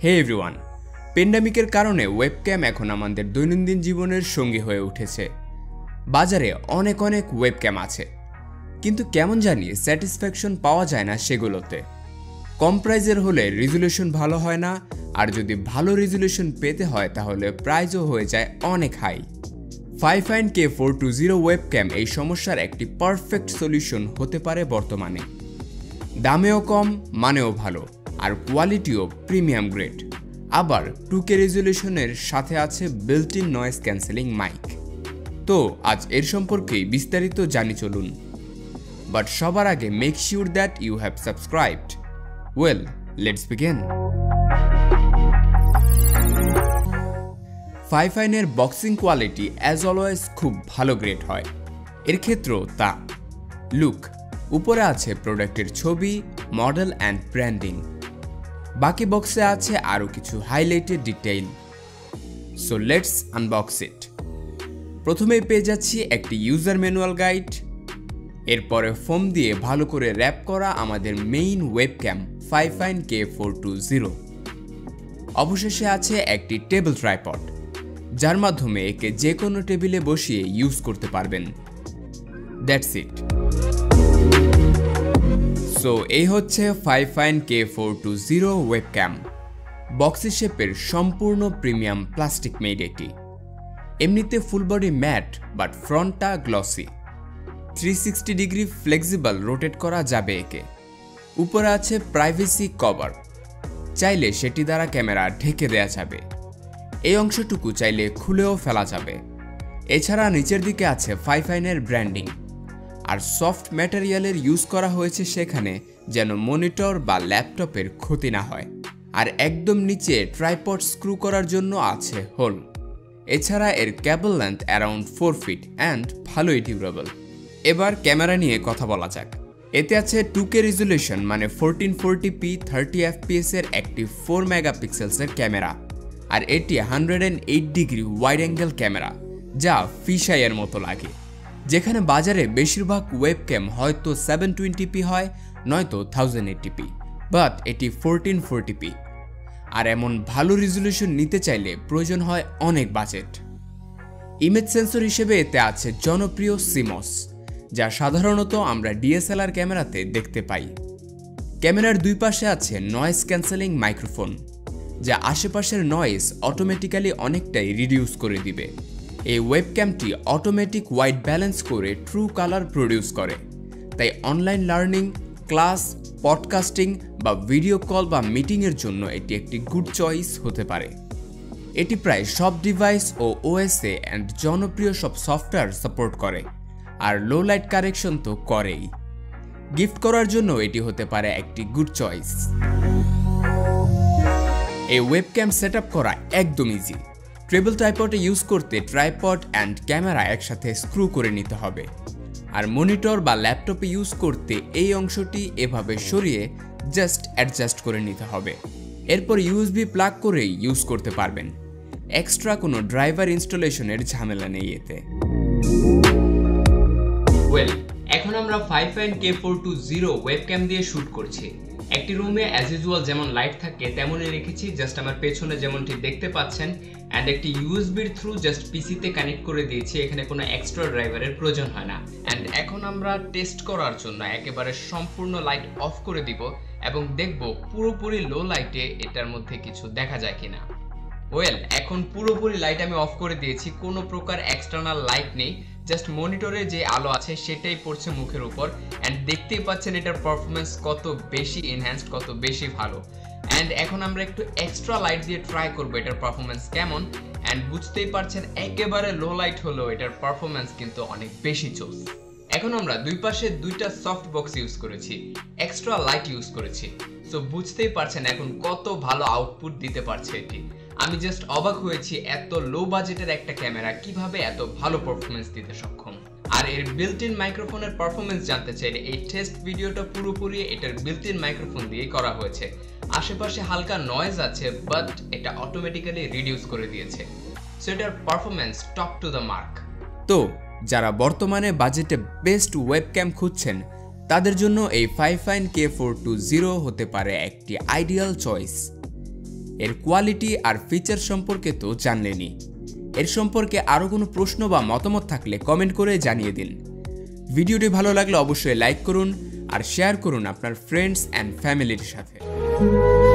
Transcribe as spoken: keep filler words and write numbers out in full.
হে everyone, প্যান্ডেমিকের কারণে webcam এখন আমাদের দৈনন্দিন জীবনের সঙ্গী হয়ে উঠেছে। বাজারে অনেক অনেক ওয়েবক্যাম আছে, কিন্তু কেমন জানি স্যাটিসফ্যাকশন পাওয়া যায় না সেগুলোতে। কম প্রাইজের হলে রেজুলেশন ভালো হয় না, আর যদি ভালো রেজুলেশন পেতে হয় তাহলে প্রাইসও হয়ে যায় অনেক high. Fifine K four twenty webcam এই সমস্যার একটি পারফেক্ট সলিউশন হতে পারে বর্তমানে। দামেও কম, মানেও ভালো, আর কোয়ালিটিও প্রিমিয়াম গ্রেড। আবার টু কে রেজুলেশনের সাথে আছে built in noise cancelling mic. তো আজ এর সম্পর্কেই বিস্তারিত জানি চলুন। বাট সবার আগে make sure that you have subscribed. Well, let's begin. ফিফাইনের বক্সিং কোয়ালিটি অ্যাজ অলওয়েজ খুব ভালো গ্রেড হয়। এর ক্ষেত্রেও তা। লুক, উপরে আছে প্রোডাক্টের ছবি, মডেল অ্যান্ড ব্র্যান্ডিং। বাকি বক্সে আছে আরও কিছু highlighted detail. So let's unbox it. প্রথমেই পেয়ে যাচ্ছি একটি ইউজার ম্যানুয়াল গাইড, এরপরে ফোম দিয়ে ভালো করে র্যাপ করা আমাদের main webcam Fifine K four twenty. অবশেষে আছে একটি টেবিল ট্রাইপড, যার মাধ্যমে একে যে কোনো টেবিলে বসিয়ে ইউজ করতে পারবেন। That's it. সো এই হচ্ছে Fifine K four twenty webcam. Boxy শেপের সম্পূর্ণ প্রিমিয়াম প্লাস্টিক মেড এটি। এমনিতে ফুল বডি ম্যাট, বাট ফ্রন্টটা glossy. Three sixty degree flexible rotate করা যাবে একে। উপরে আছে প্রাইভেসি কভার, চাইলে সেটি দ্বারা ক্যামেরা ঢেকে দেয়া যাবে। এই অংশটুকু চাইলে খুলেও ফেলা যাবে। এছাড়া নিচের দিকে আছে ফিফাইনের ব্র্যান্ডিং, আর সফট ম্যাটেরিয়ালের ইউজ করা হয়েছে সেখানে যেন মনিটর বা ল্যাপটপের ক্ষতি না হয়। আর একদম নিচে ট্রাইপড স্ক্রু করার জন্য আছে হোল। এছাড়া এর cable length around four feet and ভালোই ডিউরেবল। এবার ক্যামেরা নিয়ে কথা বলা যাক। এতে আছে টু কে রেজুলেশন মানে fourteen forty p thirty FPS এর একটি ফোর মেগাপিক্সেলসের ক্যামেরা, আর এটি hundred and eight degree wide angle camera, যা ফিশাইয়ের মতো লাগে। যেখানে বাজারে বেশিরভাগ ওয়েবক্যাম হয়তো সেভেন টোয়েন্টি পি হয়, নয়তো থাউজেন্ড এইটি পি, বাট এটি ফোরটিন ফোরটি পি। আর এমন ভালো রেজুলেশন নিতে চাইলে প্রয়োজন হয় অনেক বাজেট। ইমেজ সেন্সর হিসেবে এতে আছে জনপ্রিয় সিমস, যা সাধারণত আমরা ডিএসএলআর ক্যামেরাতে দেখতে পাই। ক্যামেরার দুই পাশে আছে নয়েজ ক্যান্সেলিং মাইক্রোফোন, যা আশেপাশের নয়েজ অটোমেটিক্যালি অনেকটাই রিডিউস করে দিবে। এই ওয়েবক্যামটি অটোমেটিক হোয়াইট ব্যালেন্স করে ট্রু কালার প্রডিউস করে, তাই অনলাইন লার্নিং, ক্লাস, পডকাস্টিং বা ভিডিও কল বা মিটিংয়ের জন্য এটি একটি গুড চয়েস হতে পারে। এটি প্রায় সব ডিভাইস ও ওএসএ অ্যান্ড জনপ্রিয় সব সফটওয়্যার সাপোর্ট করে, আর লো লাইট কারেকশন তো করেই। গিফট করার জন্য এটি হতে পারে একটি গুড চয়েস। এই ওয়েবক্যাম সেট আপ করা একদম ইজি। টেবিল ট্রাইপডে ইউজ করতে ট্রাইপড অ্যান্ড ক্যামেরা একসাথে স্ক্রু করে নিতে হবে, আর মনিটর বা ল্যাপটপে ইউজ করতে এই অংশটি এভাবে সরিয়ে জাস্ট অ্যাডজাস্ট করে নিতে হবে। এরপর ইউএসবি প্লাগ করেই ইউজ করতে পারবেন। এক্সট্রা কোনো ড্রাইভার ইনস্টলেশনের ঝামেলা নেই এতে। ওয়েল, এখন আমরা Fifine K four twenty webcam দিয়ে শুট করছি। একটি রুমে অ্যাজ ইউজুয়াল যেমন লাইট থাকে তেমনই রেখেছি, জাস্ট আমার পেছনে যেমনটি দেখতে পাচ্ছেন, অ্যান্ড একটি ইউএসবির থ্রু জাস্ট পিসিতে কানেক্ট করে দিয়েছি। এখানে কোনো এক্সট্রা ড্রাইভারের প্রয়োজন হয় না। অ্যান্ড এখন আমরা টেস্ট করার জন্য একেবারে সম্পূর্ণ লাইট অফ করে দিব এবং দেখব পুরোপুরি লো লাইটে এটার মধ্যে কিছু দেখা যায় কিনা। ওয়েল, এখন পুরোপুরি লাইট আমি অফ করে দিয়েছি, কোনো প্রকার এক্সটার্নাল লাইট নেই, জাস্ট মনিটরে যে আলো আছে সেটাই পড়ছে মুখের উপর। অ্যান্ড দেখতেই পাচ্ছেন এটার পারফরমেন্স কত বেশি এনহ্যান্সড, কত বেশি ভালো। অ্যান্ড এখন আমরা একটু এক্সট্রা লাইট দিয়ে ট্রাই করবো এটার পারফরমেন্স কেমন। অ্যান্ড বুঝতেই পারছেন একেবারে লো লাইট হলেও এটার পারফরমেন্স কিন্তু অনেক বেশি চোস। এখন আমরা দুই পাশে দুইটা সফট বক্স ইউজ করেছি, এক্সট্রা লাইট ইউজ করেছি। সো বুঝতেই পারছেন এখন কত ভালো আউটপুট দিতে পারছে এটি। আমি জাস্ট অবাক হয়েছি এত লো বাজেটের একটা ক্যামেরা কিভাবে এত ভালো পারফরমেন্স দিতে সক্ষম। আর এর বিল্ট ইন মাইক্রোফোনের পারফরমেন্স জানতে চাইলে এই টেস্ট ভিডিওটা পুরোপুরি এটার বিল্ট ইন মাইক্রোফোন দিয়ে করা হয়েছে। আশেপাশে হালকা নয়েজ আছে, বাট এটা অটোমেটিক্যালি রিডিউস করে দিয়েছে। সো এটার performance top to the mark. তো যারা বর্তমানে বাজেটে বেস্ট ওয়েবক্যাম খুঁজছেন তাদের জন্য এই ফিফাইন কে ফোর টোয়েন্টি হতে পারে একটি আইডিয়াল চয়েস। এর কোয়ালিটি আর ফিচার সম্পর্কে তো জানলেনই। এর সম্পর্কে আরও কোনো প্রশ্ন বা মতামত থাকলে কমেন্ট করে জানিয়ে দিন। ভিডিওটি ভালো লাগলে অবশ্যই লাইক করুন আর শেয়ার করুন আপনার ফ্রেন্ডস অ্যান্ড ফ্যামিলির সাথে।